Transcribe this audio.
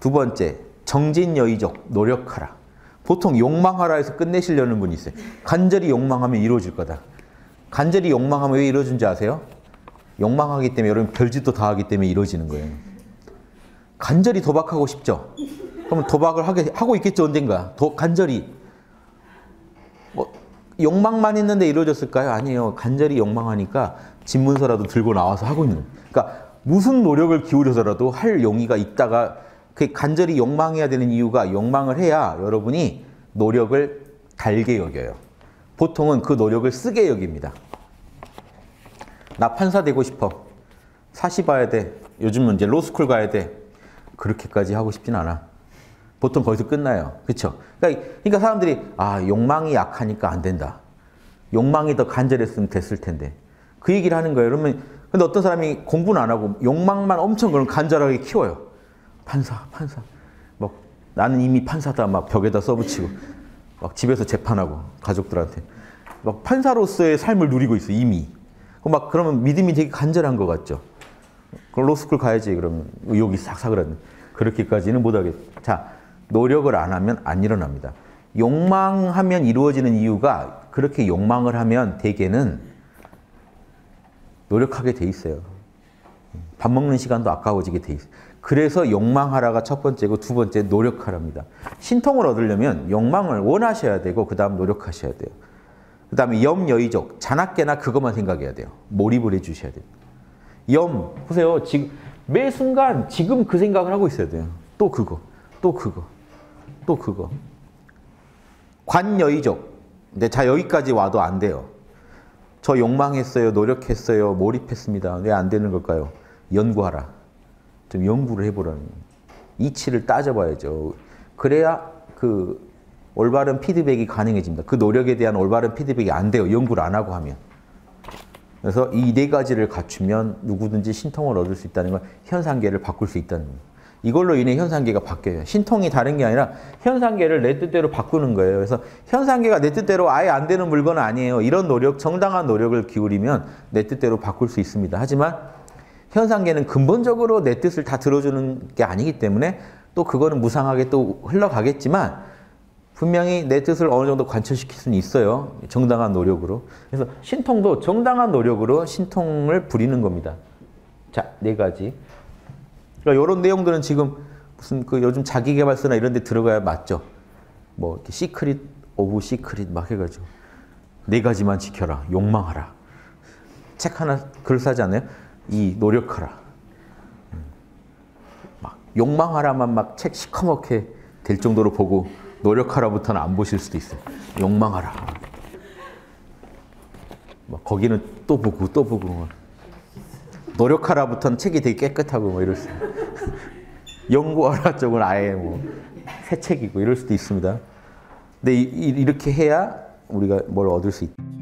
두 번째, 정진여의적, 노력하라. 보통 욕망하라 해서 끝내시려는 분이 있어요. 간절히 욕망하면 이루어질 거다. 간절히 욕망하면 왜 이루어진지 아세요? 욕망하기 때문에 여러분 별짓도 다 하기 때문에 이루어지는 거예요. 간절히 도박하고 싶죠? 그러면 도박을 하고 있겠죠, 언젠가. 간절히. 뭐, 욕망만 있는데 이루어졌을까요? 아니에요. 간절히 욕망하니까 집문서라도 들고 나와서 하고 있는 거예요. 그러니까 무슨 노력을 기울여서라도 할 용의가 있다가 그 간절히 욕망해야 되는 이유가 욕망을 해야 여러분이 노력을 달게 여겨요. 보통은 그 노력을 쓰게 여깁니다. 나 판사 되고 싶어. 사시 봐야 돼. 요즘은 이제 로스쿨 가야 돼. 그렇게까지 하고 싶진 않아. 보통 거기서 끝나요. 그렇죠? 그러니까 사람들이 욕망이 약하니까 안 된다. 욕망이 더 간절했으면 됐을 텐데. 그 얘기를 하는 거예요. 그러면 근데 어떤 사람이 공부는 안 하고 욕망만 엄청 그런 간절하게 키워요. 판사. 막 나는 이미 판사다. 막 벽에다 써붙이고 막 집에서 재판하고 가족들한테 막 판사로서의 삶을 누리고 있어 이미. 막 그러면 믿음이 되게 간절한 것 같죠. 그럼 로스쿨 가야지. 그러면 의욕이 싹 그러는데 그렇게까지는 못하겠죠. 자, 노력을 안 하면 안 일어납니다. 욕망하면 이루어지는 이유가 그렇게 욕망을 하면 대개는 노력하게 돼 있어요. 밥 먹는 시간도 아까워지게 돼 있어요. 그래서 욕망하라가 첫 번째고 두 번째 노력하랍니다. 신통을 얻으려면 욕망을 원하셔야 되고 그 다음 노력하셔야 돼요. 그 다음에 염여의적, 자나깨나 그것만 생각해야 돼요. 몰입을 해주셔야 돼요. 보세요. 지금 매 순간 지금 그 생각을 하고 있어야 돼요. 또 그거. 관여의적. 근데 자 여기까지 와도 안 돼요. 저 욕망했어요. 노력했어요. 몰입했습니다. 왜 안 되는 걸까요? 연구하라. 좀 연구를 해보라는 거예요. 이치를 따져봐야죠. 그래야 그 올바른 피드백이 가능해집니다. 그 노력에 대한 올바른 피드백이 안 돼요. 연구를 안 하고 하면. 그래서 이 네 가지를 갖추면 누구든지 신통을 얻을 수 있다는 건 현상계를 바꿀 수 있다는 거예요. 이걸로 인해 현상계가 바뀌어요. 신통이 다른 게 아니라 현상계를 내 뜻대로 바꾸는 거예요. 그래서 현상계가 내 뜻대로 아예 안 되는 물건은 아니에요. 이런 노력, 정당한 노력을 기울이면 내 뜻대로 바꿀 수 있습니다. 하지만 현상계는 근본적으로 내 뜻을 다 들어주는 게 아니기 때문에 또 그거는 무상하게 또 흘러가겠지만 분명히 내 뜻을 어느 정도 관철시킬 수는 있어요. 정당한 노력으로. 그래서 신통도 정당한 노력으로 신통을 부리는 겁니다. 자, 네 가지. 그러니까 이런 내용들은 지금 무슨 그 요즘 자기계발서나 이런 데 들어가야 맞죠. 뭐 이렇게 시크릿 오브 시크릿 막 해가지고 네 가지만 지켜라. 욕망하라. 책 하나 글 사지 않아요? 이 노력하라. 막 욕망하라만 막 책 시커멓게 될 정도로 보고 노력하라부터는 안 보실 수도 있어요. 욕망하라. 막 거기는 또 보고 노력하라부터는 책이 되게 깨끗하고 뭐 이럴 수 연구하라 쪽은 아예 뭐 새 책이고 이럴 수도 있습니다. 근데 이렇게 해야 우리가 뭘 얻을 수 있다.